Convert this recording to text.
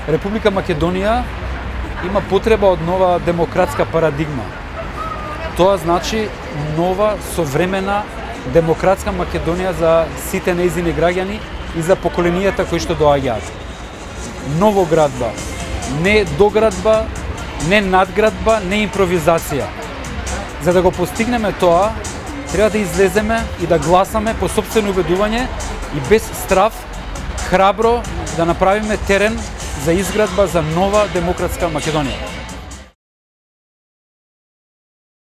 Република Македонија има потреба од нова демократска парадигма. Тоа значи нова, современа, демократска Македонија за сите нејзини граѓани и за поколенијата кои што доаѓаат. Новоградба, не доградба, не надградба, не импровизација. За да го постигнеме тоа, треба да излеземе и да гласаме по сопствено убедување и без страв, храбро да направиме терен за изградба за нова демократска Македонија.